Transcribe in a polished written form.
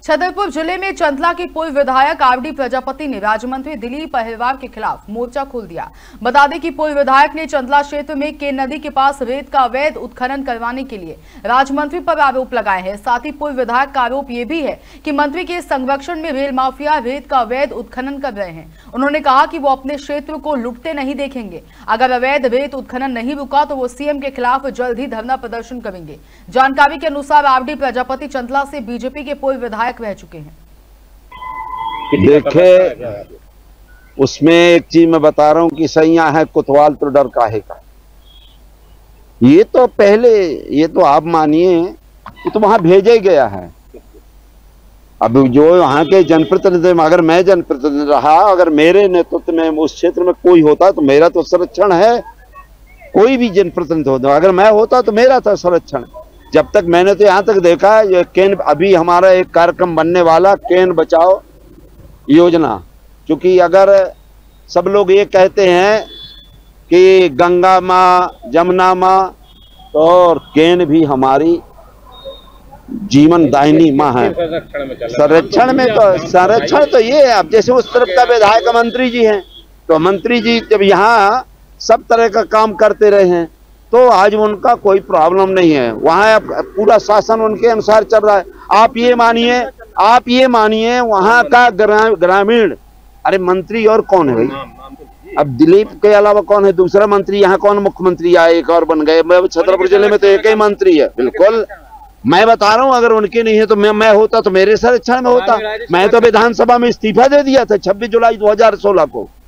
छतरपुर जिले में चंदला की पूर्व विधायक आरडी प्रजापति ने राज्य मंत्री दिलीप अहिरवार के खिलाफ मोर्चा खोल दिया। बता दें कि पूर्व विधायक ने चंदला क्षेत्र में केन नदी के पास रेत का अवैध उत्खनन करवाने के लिए राज्य मंत्री पर आरोप लगाए हैं। साथ ही पूर्व विधायक का आरोप ये भी है कि मंत्री के संरक्षण में रेल माफिया रेत का अवैध उत्खनन कर रहे हैं। उन्होंने कहा कि वो अपने क्षेत्र को लुटते नहीं देखेंगे। अगर अवैध रेत उत्खनन नहीं रुका तो वो सीएम के खिलाफ जल्द ही धरना प्रदर्शन करेंगे। जानकारी के अनुसार आरडी प्रजापति चंदला से बीजेपी के पूर्व विधायक रह चुके हैं। देखे, उसमें एक चीज मैं बता रहा हूं कि सैया है कोतवाल तो डर काहे का। ये तो पहले, ये तो आप मानिए, ये तो वहां भेजा ही गया है। अब जो वहां के जनप्रतिनिधि, अगर मैं जनप्रतिनिधि रहा, अगर मेरे नेतृत्व में उस क्षेत्र में कोई होता तो मेरा तो संरक्षण है। कोई भी जनप्रतिनिधि होता, अगर मैं होता तो मेरा तो संरक्षण। जब तक मैंने तो यहाँ तक देखा, ये केन, अभी हमारा एक कार्यक्रम बनने वाला केन बचाओ योजना, क्योंकि अगर सब लोग ये कहते हैं कि गंगा माँ, जमुना माँ, और केन भी हमारी जीवन दायिनी माँ है। संरक्षण तो ये है। अब जैसे उस तरफ का विधायक मंत्री जी हैं, तो मंत्री जी जब यहाँ सब तरह का काम करते रहे हैं तो आज उनका कोई प्रॉब्लम नहीं है। वहाँ पूरा शासन उनके अनुसार चल रहा है। आप ये मानिए वहाँ का ग्रामीण, अरे मंत्री और कौन है भाई? अब दिलीप के अलावा कौन है दूसरा मंत्री? यहाँ कौन मुख्यमंत्री आए? एक और बन गए। छतरपुर जिले में तो एक ही मंत्री है। बिल्कुल, मैं बता रहा हूँ, अगर उनके नहीं है तो मैं होता तो मेरे संरक्षण में होता। मैं तो विधानसभा में इस्तीफा दे दिया था 26 जुलाई 2016 को।